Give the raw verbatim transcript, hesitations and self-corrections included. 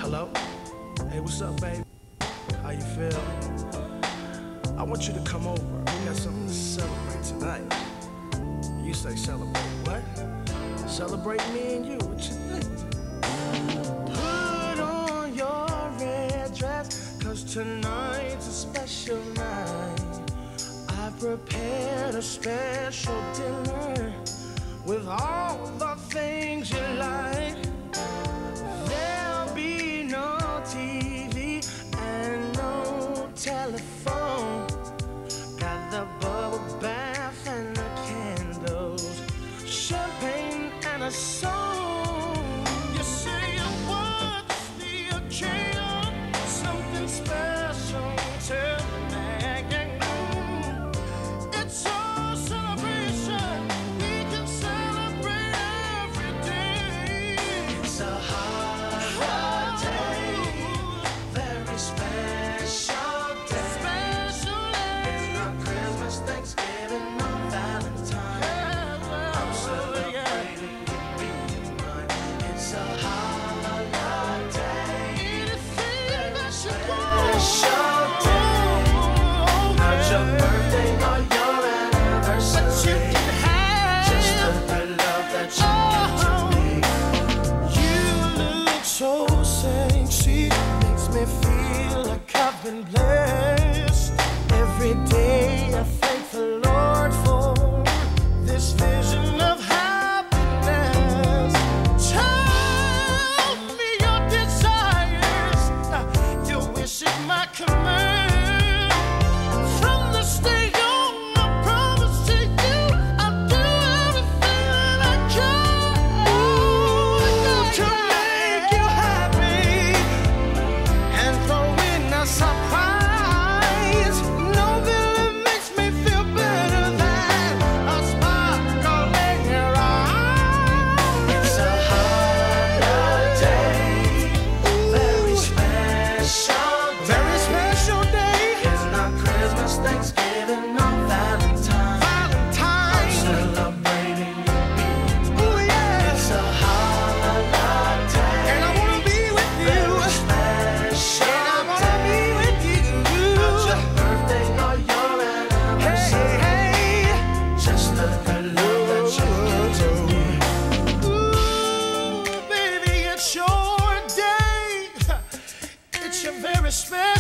Hello? Hey, what's up, baby? How you feel? I want you to come over. We got something to celebrate tonight. You say celebrate what? Celebrate me and you. What you think? Put on your red dress, cause tonight's a special night. I've prepared a special dinner with all the things you like. There'll be no T V and no telephone. Got the bubble bath and the candles, champagne and a song. You say what's the occasion? Something special to make it known. It's our celebration. We can celebrate every day. It's a holiday, very special day. Special day. It's not Christmas, Thanksgiving, no Valentine's. I'm celebrating you being mine. It's a holiday, anything that you want. Special day, not your birthday or your anniversary. But you can have just the good love that you give to me. You look so sexy, makes me feel like I've been blessed. Every day I thank the Lord for this vision of happiness. Tell me your desires, your wishes, my command. From this day on, I promise to you, I'll do everything that I can to make you happy and throw in a surprise. No villain makes me feel better than a sparkle in your eye. It's a holiday, very special, very special day. It's not Christmas, Thanksgiving, no Valentine's. Valentine's. I'm celebrating you being mine. Ooh, yeah. It's a holiday, and I wanna be with you. Very special, and I wanna be with you. Not your birthday or your anniversary. Hey, hey. Just the good love that you give to me. Ooh, baby, it's your day. It's your very special